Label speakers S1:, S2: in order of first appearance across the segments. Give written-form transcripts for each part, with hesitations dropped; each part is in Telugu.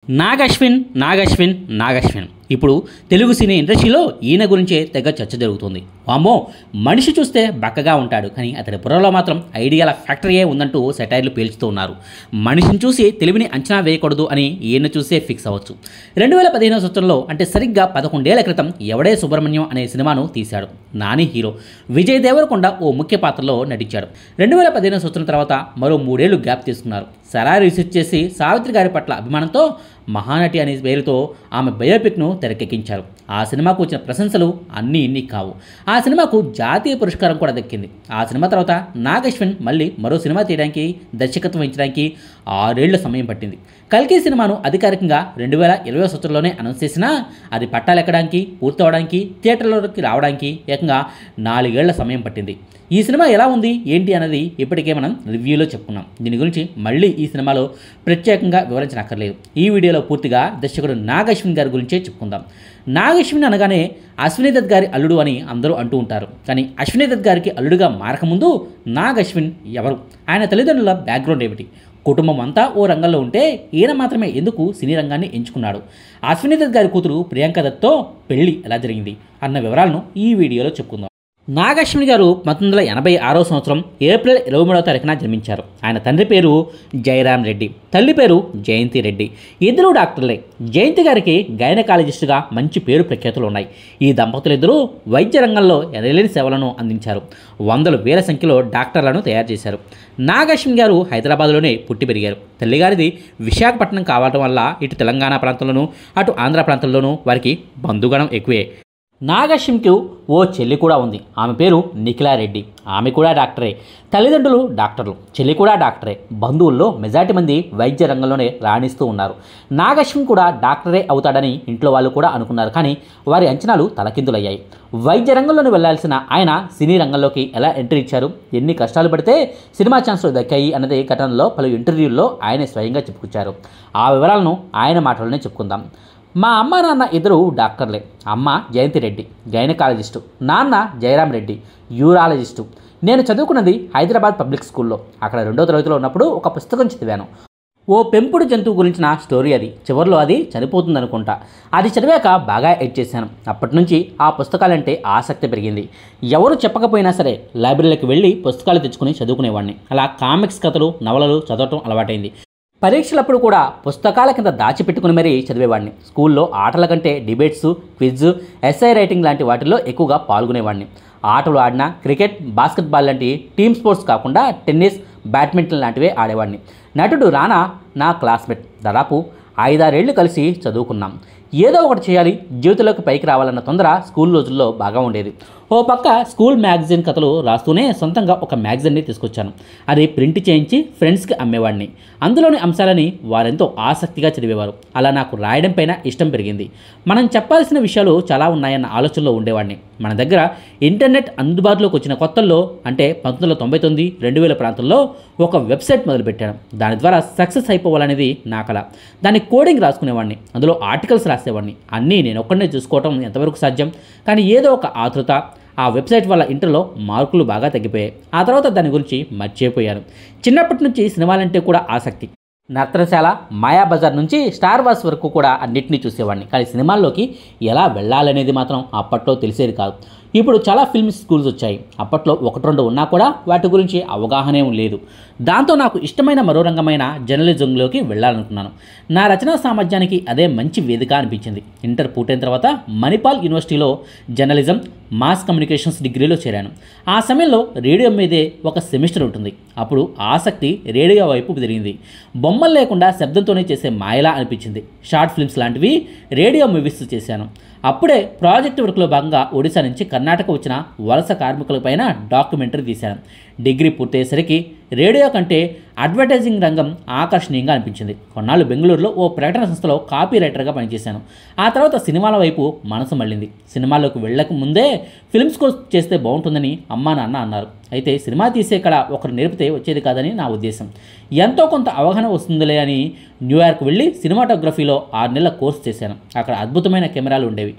S1: నాగశ్విన్ ఇప్పుడు తెలుగు సినీ ఇండస్ట్రీలో ఈయన గురించే తెగ చర్చ జరుగుతుంది. వామ్మో, మనిషి చూస్తే బక్కగా ఉంటాడు, కానీ అతడి బుర్రలో మాత్రం ఐడియాల ఫ్యాక్టరీయే ఉందంటూ సెటైర్లు పేల్చుతూ ఉన్నారు. మనిషిని చూసి తెలివిని అంచనా వేయకూడదు అని ఈయన చూసే ఫిక్స్ అవ్వచ్చు. 2015 సంవత్సరంలో, అంటే సరిగ్గా 11 ఏళ్ల క్రితం ఎవడే సుబ్రహ్మణ్యం అనే సినిమాను తీశాడు. నాని హీరో, విజయ్ దేవరకొండ ఓ ముఖ్య పాత్రలో నటించాడు. 2015 సంవత్సరం తర్వాత మరో 3 ఏళ్లు గ్యాప్ తీసుకున్నారు. సరా రీసెర్చ్ చేసి సావిత్రి గారి పట్ల అభిమానంతో మహానటి అనే పేరుతో ఆమె బయోపిక్ను తెరకెక్కించారు. ఆ సినిమాకు వచ్చిన ప్రశంసలు అన్నీ ఇన్ని కావు. ఆ సినిమాకు జాతీయ పురస్కారం కూడా దక్కింది. ఆ సినిమా తర్వాత నాగశ్విన్ మళ్ళీ మరో సినిమా తీయడానికి, దర్శకత్వం వహించడానికి 6 ఏళ్ల సమయం పట్టింది. కల్కి సినిమాను అధికారికంగా 2020 సంవత్సరంలోనే అనౌన్స్ చేసినా అది పట్టాలెక్కడానికి, పూర్తవడానికి, థియేటర్లోకి రావడానికి ఏకంగా 4 ఏళ్ల సమయం పట్టింది. ఈ సినిమా ఎలా ఉంది ఏంటి అన్నది ఇప్పటికే మనం రివ్యూలో చెప్పుకున్నాం. దీని గురించి మళ్ళీ ఈ సినిమాలో ప్రత్యేకంగా వివరించనక్కర్లేదు. ఈ వీడియోలో పూర్తిగా దర్శకుడు నాగశ్విన్ గారి గురించే చెప్పుకుందాం. నాగశ్విన్ అనగానే అశ్విని దత్ గారి అల్లుడు అని అందరూ అంటూ ఉంటారు. కానీ అశ్విని దత్ గారికి అల్లుడుగా మారకముందు నాగశ్విన్ ఎవరు, ఆయన తల్లిదండ్రుల బ్యాక్గ్రౌండ్ ఏమిటి, కుటుంబం అంతా ఓ రంగంలో ఉంటే ఈయన మాత్రమే ఎందుకు సినీ రంగాన్ని ఎంచుకున్నాడు, అశ్విని దత్ గారి కూతురు ప్రియాంక దత్తో పెళ్లి ఎలా జరిగింది అన్న వివరాలను ఈ వీడియోలో చెప్పుకుందాం. నాగశ్విన్ గారు 1986 సంవత్సరం ఏప్రిల్ 23వ తారీఖున జన్మించారు. ఆయన తండ్రి పేరు జయరాం రెడ్డి, తల్లి పేరు జయంతి రెడ్డి. ఇద్దరు డాక్టర్లే. జయంతి గారికి గైనకాలజిస్టుగా మంచి పేరు ప్రఖ్యాతులు ఉన్నాయి. ఈ దంపతులిద్దరూ వైద్య రంగంలో ఎనలేని సేవలను అందించారు. వందల వేల సంఖ్యలో డాక్టర్లను తయారు చేశారు. నాగశ్విన్ గారు హైదరాబాద్లోనే పుట్టి పెరిగారు. తల్లిగారిది విశాఖపట్నం కావడం వల్ల ఇటు తెలంగాణ ప్రాంతంలోనూ అటు ఆంధ్ర ప్రాంతంలోనూ వారికి బంధుగణం ఎక్కువే. నాగశ్విన్కు ఓ చెల్లి కూడా ఉంది. ఆమె పేరు నిఖిలారెడ్డి. ఆమె కూడా డాక్టరే. తల్లిదండ్రులు డాక్టర్లు, చెల్లి కూడా డాక్టరే. బంధువుల్లో మెజార్టీ మంది వైద్య రంగంలోనే రాణిస్తూ ఉన్నారు. నాగశ్విన్ కూడా డాక్టరే అవుతాడని ఇంట్లో వాళ్ళు కూడా అనుకున్నారు. కానీ వారి అంచనాలు తలకిందులయ్యాయి. వైద్య రంగంలోకి వెళ్లాల్సిన ఆయన సినీ రంగంలోకి ఎలా ఎంట్రీ ఇచ్చారు, ఎన్ని కష్టాలు పడితే సినిమా ఛాన్సులు దక్కాయి అన్నది ఘటనలో పలు ఇంటర్వ్యూల్లో ఆయన స్వయంగా చెప్పుకొచ్చారు. ఆ వివరాలను ఆయన మాటలోనే చెప్పుకుందాం. మా అమ్మ నాన్న ఇద్దరు డాక్టర్లే. అమ్మ జయంతి రెడ్డి గైనకాలజిస్టు, నాన్న జయరాం రెడ్డి యూరాలజిస్టు. నేను చదువుకున్నది హైదరాబాద్ పబ్లిక్ స్కూల్లో. అక్కడ 2వ తరగతిలో ఉన్నప్పుడు ఒక పుస్తకం చదివాను. ఓ పెంపుడు జంతువు గురించిన స్టోరీ అది. చివరిలో అది చనిపోతుందనుకుంటా. అది చదివాక బాగా ఎడ్ చేశాను. అప్పటి నుంచి ఆ పుస్తకాలంటే ఆసక్తి పెరిగింది. ఎవరు చెప్పకపోయినా సరే లైబ్రరీలకు వెళ్ళి పుస్తకాలు తెచ్చుకుని చదువుకునేవాడిని. అలా కామిక్స్ కథలు, నవలలు చదవటం అలవాటైంది. పరీక్షలప్పుడు కూడా పుస్తకాల కింద దాచిపెట్టుకుని మరీ చదివేవాడిని. స్కూల్లో ఆటల కంటే డిబేట్స్, క్విజ్, ఎస్ఐ రైటింగ్ లాంటి వాటిల్లో ఎక్కువగా పాల్గొనేవాడిని. ఆటలు ఆడినా క్రికెట్, బాస్కెట్బాల్ లాంటి టీమ్ స్పోర్ట్స్ కాకుండా టెన్నిస్, బ్యాడ్మింటన్ లాంటివే ఆడేవాడిని. నటుడు రానా నా క్లాస్మేట్. దాదాపు 5-6 ఏళ్లు కలిసి చదువుకున్నాం. ఏదో ఒకటి చేయాలి, జీవితంలోకి పైకి రావాలన్న తొందర స్కూల్ రోజుల్లో బాగా ఉండేది. ఓ పక్క స్కూల్ మ్యాగజైన్ కథలు రాస్తూనే సొంతంగా ఒక మ్యాగజైన్ని తీసుకొచ్చాను. అది ప్రింట్ చేయించి ఫ్రెండ్స్కి అమ్మేవాడిని. అందులోని అంశాలని వారెంతో ఆసక్తిగా చదివేవారు. అలా నాకు రాయడం పైన ఇష్టం పెరిగింది. మనం చెప్పాల్సిన విషయాలు చాలా ఉన్నాయన్న ఆలోచనలో ఉండేవాడిని. మన దగ్గర ఇంటర్నెట్ అందుబాటులోకి వచ్చిన కొత్తల్లో, అంటే 1999, 2000 ప్రాంతంలో ఒక వెబ్సైట్ మొదలుపెట్టాను. దాని ద్వారా సక్సెస్ అయిపోవాలనేది నా కల. దాన్ని కోడింగ్ రాసుకునేవాడిని, అందులో ఆర్టికల్స్ రాసేవాడిని. అన్నీ నేను ఒక్కడనే చూసుకోవటం ఎంతవరకు సాధ్యం. కానీ ఏదో ఒక ఆతృత, ఆ వెబ్సైట్ వల్ల ఇంటర్లో మార్కులు బాగా తగ్గిపోయాయి. ఆ తర్వాత దాని గురించి మర్చిపోయాను. చిన్నప్పటి నుంచి సినిమాలంటే కూడా ఆసక్తి. నర్తనశాల, మాయాబజార్ నుంచి స్టార్ వార్స్ వరకు కూడా అన్నింటినీ చూసేవాడిని. కానీ సినిమాల్లోకి ఎలా వెళ్ళాలనేది మాత్రం అప్పట్లో తెలిసేది కాదు. ఇప్పుడు చాలా ఫిల్మ్ స్కూల్స్ వచ్చాయి. అప్పట్లో 1-2 ఉన్నా కూడా వాటి గురించి అవగాహనే లేదు. దాంతో నాకు ఇష్టమైన మరో రంగమైన జర్నలిజంలోకి వెళ్ళాలనుకున్నాను. నా రచనా సామర్థ్యానికి అదే మంచి వేదిక అనిపించింది. ఇంటర్ పూర్తయిన తర్వాత మణిపాల్ యూనివర్సిటీలో జర్నలిజం, మాస్ కమ్యూనికేషన్స్ డిగ్రీలో చేరాను. ఆ సమయంలో రేడియో మీదే ఒక సెమిస్టర్ ఉంటుంది. అప్పుడు ఆసక్తి రేడియో వైపు తిరిగింది. బొమ్మలు లేకుండా శబ్దంతోనే చేసే మాయలా అనిపించింది. షార్ట్ ఫిల్మ్స్ లాంటివి, రేడియో మూవీస్ చేశాను. అప్పుడే ప్రాజెక్ట్ వర్క్లో భాగంగా ఒడిశా నుంచి కర్ణాటక వచ్చిన వలస కార్మికులపైన డాక్యుమెంటరీ తీశాను. డిగ్రీ పూర్తయ్యేసరికి రేడియో కంటే అడ్వర్టైజింగ్ రంగం ఆకర్షణీయంగా అనిపించింది. కొన్నాళ్ళు బెంగళూరులో ఓ ప్రకటన సంస్థలో కాపీ రైటర్గా పనిచేశాను. ఆ తర్వాత సినిమాల వైపు మనసు మళ్ళింది. సినిమాల్లోకి వెళ్ళక ముందే ఫిల్మ్స్ కోర్స్ చేస్తే బాగుంటుందని అమ్మా నాన్న అన్నారు. అయితే సినిమా తీసే కళ ఒకరు నేర్పితే వచ్చేది కాదని నా ఉద్దేశం. ఎంతో కొంత అవగాహన వస్తుందిలే అని న్యూయార్క్ వెళ్ళి సినిమాటోగ్రఫీలో 6 నెలల కోర్సు చేశాను. అక్కడ అద్భుతమైన కెమెరాలు ఉండేవి.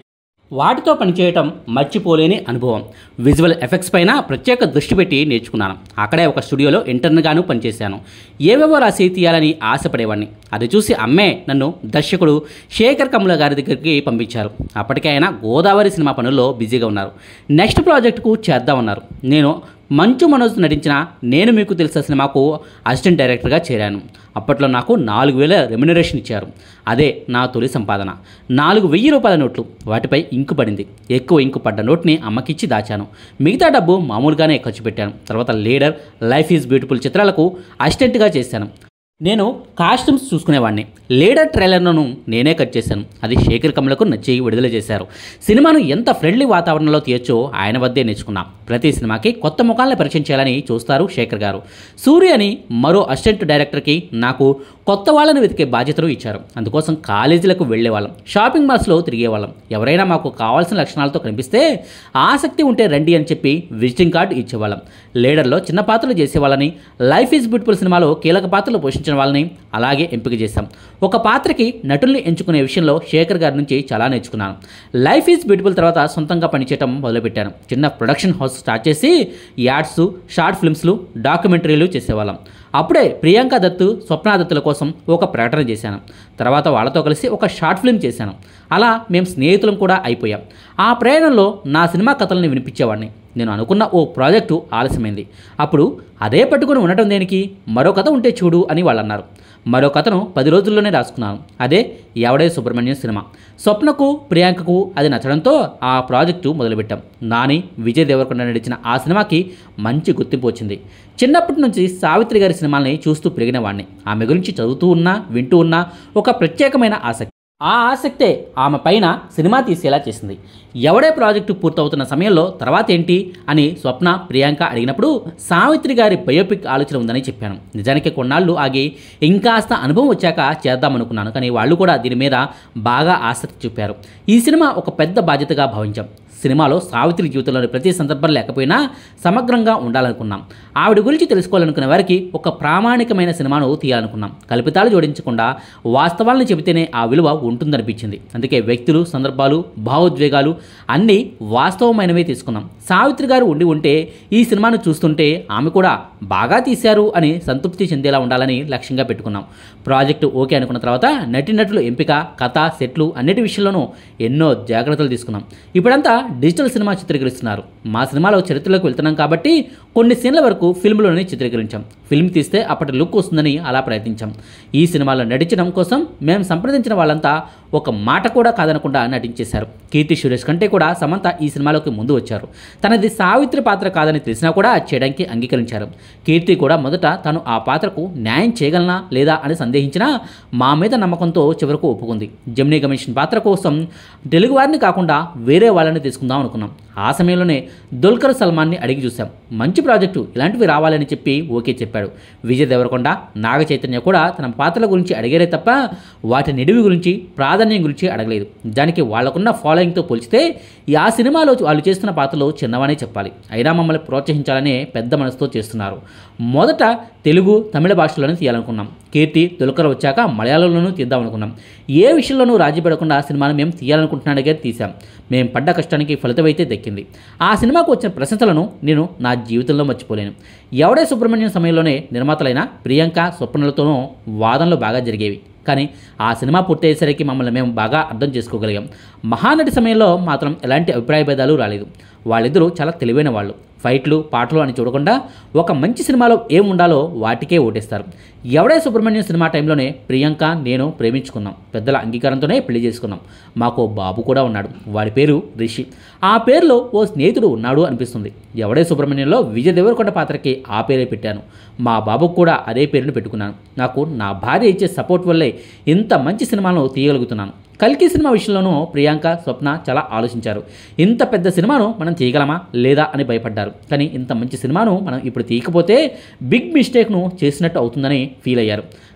S1: వాటితో పనిచేయటం మర్చిపోలేని అనుభవం. విజువల్ ఎఫెక్ట్స్ పైన ప్రత్యేక దృష్టి పెట్టి నేర్చుకున్నాను. అక్కడే ఒక స్టూడియోలో ఇంటర్న్గాను పనిచేశాను. ఏవేవో రాసి తీయాలని ఆశపడేవాడిని. అది చూసి అమ్మే నన్ను దర్శకుడు శేఖర్ కమ్ముల గారి దగ్గరికి పంపించారు. అప్పటికే ఆయన గోదావరి సినిమా పనుల్లో బిజీగా ఉన్నారు. నెక్స్ట్ ప్రాజెక్టుకు చేద్దామన్నారు. నేను మంచు మనోజ్ నటించిన నేను మీకు తెలుసా సినిమాకు అసిస్టెంట్ డైరెక్టర్గా చేరాను. అప్పట్లో నాకు 4,000 రెమ్యునరేషన్ ఇచ్చారు. అదే నా తొలి సంపాదన. 4,000 రూపాయల నోట్లు. వాటిపై ఇంకు పడింది. ఎక్కువ ఇంకు పడ్డ నోట్ని అమ్మకిచ్చి దాచాను. మిగతా డబ్బు మామూలుగానే ఖర్చు పెట్టాను. తర్వాత లీడర్, లైఫ్ ఈజ్ బ్యూటిఫుల్ చిత్రాలకు అసిస్టెంట్గా చేశాను. నేను కాస్ట్యూమ్స్ చూసుకునేవాడిని. లీడర్ ట్రైలర్ను నేనే కట్ చేశాను. అది శేఖర్ కమ్ములకు నచ్చి విడుదల చేశారు. సినిమాను ఎంత ఫ్రెండ్లీ వాతావరణంలో తీయొచ్చో ఆయన వద్దే నేర్చుకున్నాం. ప్రతి సినిమాకి కొత్త ముఖాలను పరిచయం చేయాలని చూస్తారు శేఖర్ గారు. సూర్య అని మరో అసిస్టెంట్ డైరెక్టర్కి నాకు కొత్త వాళ్ళని వెతికే బాధ్యతలు ఇచ్చారు. అందుకోసం కాలేజీలకు వెళ్ళేవాళ్ళం, షాపింగ్ మాల్స్లో తిరిగేవాళ్ళం. ఎవరైనా మాకు కావాల్సిన లక్షణాలతో కనిపిస్తే ఆసక్తి ఉంటే రండి అని చెప్పి విజిటింగ్ కార్డు ఇచ్చేవాళ్ళం. లీడర్లో చిన్న పాత్రలు చేసేవాళ్ళని, లైఫ్ ఈజ్ బ్యూటిఫుల్ సినిమాలో కీలక పాత్రలు పోషించిన వాళ్ళని అలాగే ఎంపిక చేశాం. ఒక పాత్రకి నటుల్ని ఎంచుకునే విషయంలో శేఖర్ గారి నుంచి చాలా నేర్చుకున్నాను. లైఫ్ ఈజ్ బ్యూటిఫుల్ తర్వాత సొంతంగా పనిచేయడం మొదలుపెట్టాను. చిన్న ప్రొడక్షన్ హౌస్ స్టార్ట్ చేసి యాడ్స్, షార్ట్ ఫిల్మ్స్లు, డాక్యుమెంటరీలు చేసేవాళ్ళం. అప్పుడే ప్రియాంక దత్, స్వప్న దత్తుల కోసం ఒక ప్రకటన చేశాను. తర్వాత వాళ్ళతో కలిసి ఒక షార్ట్ ఫిల్మ్ చేశాను. అలా మేము స్నేహితులం కూడా అయిపోయాం. ఆ ప్రయాణంలో నా సినిమా కథలను వినిపించేవాడిని. నేను అనుకున్న ఓ ప్రాజెక్టు ఆలస్యమైంది. అప్పుడు అదే పట్టుకుని ఉండటం దేనికి, మరో కథ ఉంటే చూడు అని వాళ్ళు అన్నారు. మరో కథను 10 రోజుల్లోనే రాసుకున్నాను. అదే ఎవడే సుబ్రహ్మణ్యం సినిమా. స్వప్నకు, ప్రియాంకకు అది నచ్చడంతో ఆ ప్రాజెక్టు మొదలుపెట్టాం. నాని, విజయ్ దేవరకొండ నడిచిన ఆ సినిమాకి మంచి గుర్తింపు వచ్చింది. చిన్నప్పటి నుంచి సావిత్రి గారి సినిమాల్ని చూస్తూ పెరిగిన వాడిని. ఆమె గురించి చదువుతూ ఉన్నా, వింటూ ఉన్నా ఒక ప్రత్యేకమైన ఆసక్తి. ఆ ఆసక్తే ఆమె పైన సినిమా తీసేలా చేసింది. ఎవడే ప్రాజెక్టు పూర్తవుతున్న సమయంలో తర్వాత ఏంటి అని స్వప్న, ప్రియాంక అడిగినప్పుడు సావిత్రి గారి బయోపిక్ ఆలోచన ఉందని చెప్పాను. నిజానికి కొన్నాళ్ళు ఆగి ఇంకాస్త అనుభవం వచ్చాక చేద్దామనుకున్నాను. కానీ వాళ్ళు కూడా దీని మీద బాగా ఆసక్తి చూపారు. ఈ సినిమా ఒక పెద్ద బాధ్యతగా భావించాం. సినిమాలో సావిత్రి జీవితంలోని ప్రతి సందర్భం లేకపోయినా సమగ్రంగా ఉండాలనుకున్నాం. ఆవిడ గురించి తెలుసుకోవాలనుకునే వారికి ఒక ప్రామాణికమైన సినిమాను తీయాలనుకున్నాం. కల్పితాలు జోడించకుండా వాస్తవాలను చెబితేనే ఆ విలువ ఉంటుందనిపించింది. అందుకే వ్యక్తులు, సందర్భాలు, భావోద్వేగాలు అన్నీ వాస్తవమైనవే తీసుకున్నాం. సావిత్రి గారు ఉంటే ఈ సినిమాను చూస్తుంటే ఆమె కూడా బాగా తీశారు అని సంతృప్తి చెందేలా ఉండాలని లక్ష్యంగా పెట్టుకున్నాం. ప్రాజెక్టు ఓకే అనుకున్న తర్వాత నటీనటుల ఎంపిక, కథ, సెట్లు అన్నిటి విషయంలోనూ ఎన్నో జాగ్రత్తలు తీసుకున్నాం. ఇప్పుడంతా డిజిటల్ సినిమా చిత్రీకరిస్తున్నారు. మా సినిమాలో చరిత్రలోకి వెళ్తున్నాం కాబట్టి కొన్ని సీన్ల వరకు ఫిల్మ్లోనే చిత్రీకరించాం. ఫిల్మ్ తీస్తే అప్పటి లుక్ వస్తుందని అలా ప్రయత్నించాం. ఈ సినిమాలో నటించడం కోసం మేము సంప్రదించిన వాళ్ళంతా ఒక మాట కూడా కాదనకుండా నటించేశారు. కీర్తి సురేష్ కంటే కూడా సమంత ఈ సినిమాలోకి ముందు వచ్చారు. తనది సావిత్రి పాత్ర కాదని తెలిసినా కూడా చేయడానికి అంగీకరించారు. కీర్తి కూడా మొదట తను ఆ పాత్రకు న్యాయం చేయగలనా లేదా అని సందేహించినా మా మీద నమ్మకంతో చివరకు ఒప్పుకుంది. జెమినీ కమిషన్ పాత్ర కోసం తెలుగు వారిని కాకుండా వేరే వాళ్ళని తీసుకుందాం అనుకున్నాం. ఆ సమయంలోనే దుల్కర్ సల్మాన్ని అడిగి చూశాం. మంచి ప్రాజెక్టు, ఇలాంటివి రావాలని చెప్పి ఓకే చెప్పాడు. విజయ్ దేవరకొండ, నాగ చైతన్య కూడా తన పాత్రల గురించి అడిగారే తప్ప వాటి నిడివి గురించి, ప్రాధాన్యం గురించి అడగలేదు. దానికి వాళ్లకున్న ఫాలోయింగ్తో పోల్చితే ఆ సినిమాలో వాళ్ళు చేస్తున్న పాత్రలు చిన్నవనే చెప్పాలి. అయినా మమ్మల్ని ప్రోత్సహించాలనే పెద్ద మనసుతో చేస్తున్నారు. మొదట తెలుగు, తమిళ భాషలోనే తీయాలనుకున్నాం. కీర్తి, దుల్కర్ వచ్చాక మలయాళంలోనూ తీద్దామనుకున్నాం. ఏ విషయంలోనూ రాజీ పడకుండా సినిమాను మేము తీయాలనుకుంటున్నాడుగా తీశాం. మేము పడ్డ కష్టానికి ఫలితమైతే దక్కింది. ఆ సినిమాకు వచ్చిన ప్రశంసలను నేను నా జీవితంలో మర్చిపోలేను. ఎవడే సుబ్రహ్మణ్యం సమయంలోనే నిర్మాతలైన ప్రియాంక, స్వప్నలతోనూ వాదనలు బాగా జరిగేవి. కానీ ఆ సినిమా పూర్తయ్యేసరికి మమ్మల్ని మేము బాగా అర్థం చేసుకోగలిగాం. మహానటి సమయంలో మాత్రం ఎలాంటి అభిప్రాయ భేదాలు రాలేదు. వాళ్ళిద్దరూ చాలా తెలివైన వాళ్ళు. ఫైట్లు, పాటలు అని చూడకుండా ఒక మంచి సినిమాలో ఏం ఉండాలో వాటికే ఓటేస్తారు. ఎవడే సుబ్రహ్మణ్యం సినిమా టైంలోనే ప్రియాంక, నేను ప్రేమించుకున్నాం. పెద్దల అంగీకారంతోనే పెళ్లి చేసుకున్నాం. మాకు బాబు కూడా ఉన్నాడు. వాడి పేరు రిషి. ఆ పేరులో ఓ స్నేహితుడు ఉన్నాడు అనిపిస్తుంది. ఎవడే సుబ్రహ్మణ్యంలో విజయ్ దేవరకొండ పాత్రకి ఆ పేరే పెట్టాను. మా బాబుకు కూడా అదే పేరును పెట్టుకున్నాను. నాకు నా భార్య ఇచ్చే సపోర్ట్ వల్లే ఇంత మంచి సినిమాను తీయగలుగుతున్నాను. కల్కి సినిమా విషయంలోనూ ప్రియాంక, స్వప్న చాలా ఆలోచించారు. ఇంత పెద్ద సినిమాను మనం తీయగలమా లేదా అని భయపడ్డారు. కానీ ఇంత మంచి సినిమాను మనం ఇప్పుడు తీయకపోతే బిగ్ మిస్టేక్ను చేసినట్టు అవుతుందని ఫీల్ అయ్యారు.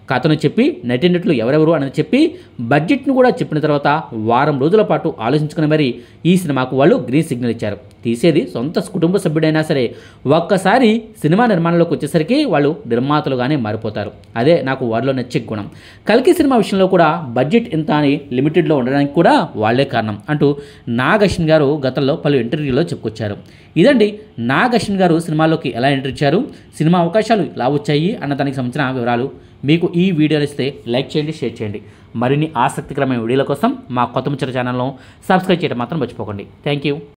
S1: కథను చెప్పి నటినట్లు ఎవరెవరు అని చెప్పి బడ్జెట్ను కూడా చెప్పిన తర్వాత వారం రోజుల పాటు ఆలోచించుకుని మరి ఈ సినిమాకు వాళ్ళు గ్రీన్ సిగ్నల్ ఇచ్చారు. తీసేది సొంత కుటుంబ సభ్యుడైనా సరే ఒక్కసారి సినిమా నిర్మాణంలోకి వచ్చేసరికి వాళ్ళు నిర్మాతలుగానే మారిపోతారు. అదే నాకు వారిలో నచ్చే గుణం. కల్కి సినిమా విషయంలో కూడా బడ్జెట్ ఇంత అని లిమిటెడ్లో ఉండడానికి కూడా వాళ్లే కారణం అంటూ నాగ్ అశ్విన్ గారు గతంలో పలు ఇంటర్వ్యూలో చెప్పుకొచ్చారు. ఇదండి నాగ్ అశ్విన్ గారు సినిమాలోకి ఎలా ఎంటర్ ఇచ్చారు, సినిమా అవకాశాలు ఎలా వచ్చాయి అన్న దానికి సంబంధించిన వివరాలు. మీకు ఈ వీడియోలు ఇస్తే లైక్ చేయండి, షేర్ చేయండి. మరిన్ని ఆసక్తికరమైన వీడియోల కోసం మా కొత్త ముచ్చట ఛానల్ను సబ్స్క్రైబ్ చేయడం మాత్రం మర్చిపోకండి. Thank you.